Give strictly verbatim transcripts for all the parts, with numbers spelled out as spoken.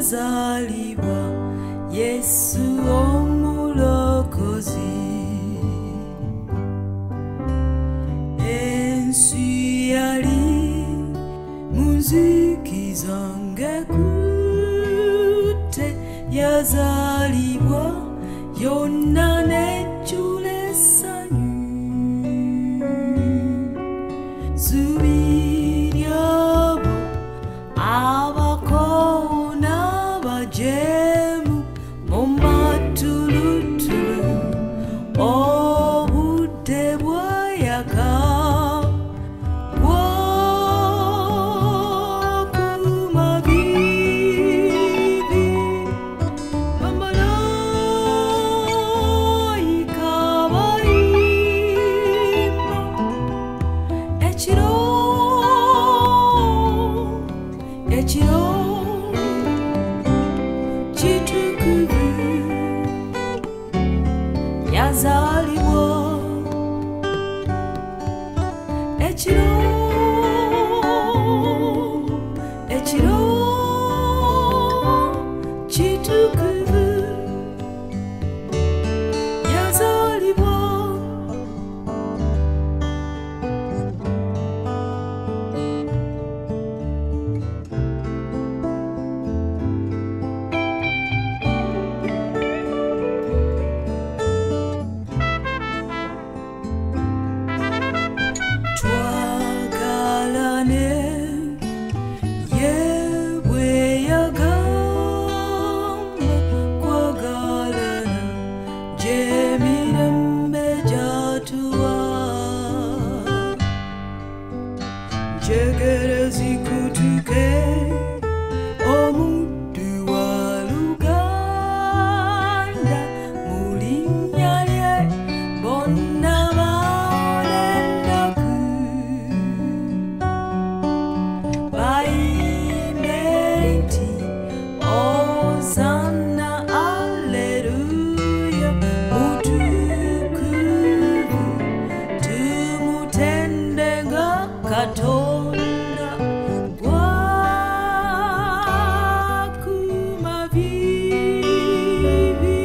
yazaliwa Yesu omulokozi. Ensi yali munzikiza ng'ekutte, yazaliwa yonna nejjula essanyu. Zubi ly'abo abakoowu n'abajeemu mu matulutulu, obudde bwayaka bw'okuma bibi, bamalayika bayimba ekiro ekiro kitukuvu yazaliwa. Ekiro ekiro kitukuvu yazaliwa. Twagalane yewe yagamba kwagalana gyemirembe gyatuwa. Njegere zikutuke omuddu wa Luganda, mu linnya lye bonna baona ennaku. Bayimbe nti Hosanna alleluya, mutukuvu tumutende nga Katonda gw'akuma bibi,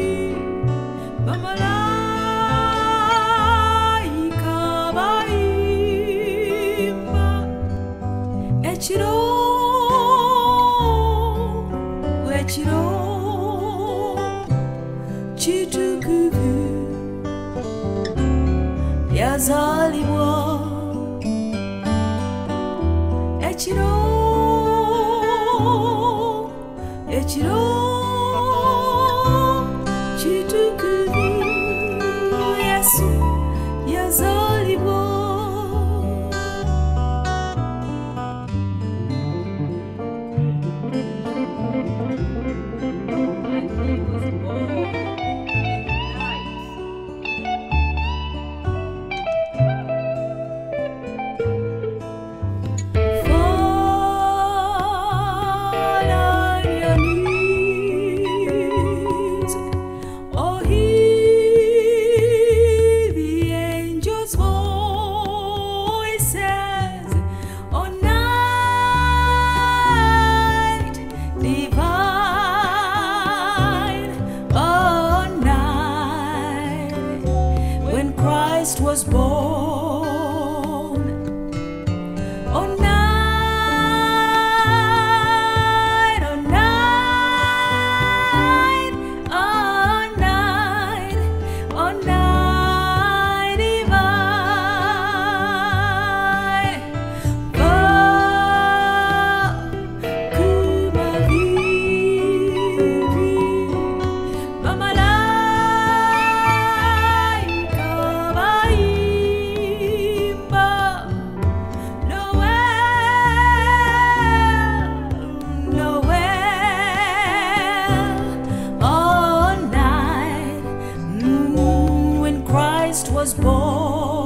bamalayika bayimba ekiro ekiro kitukuvu yazaliwa. Ekiro ekiro kitukuvu Yesu yazaliwa. Christ was born. Oh night, oh night, oh night, oh night divine. Vakuma vivi, bamalayika bayimba. Noel, Noel, all night, mm, when Christ was born.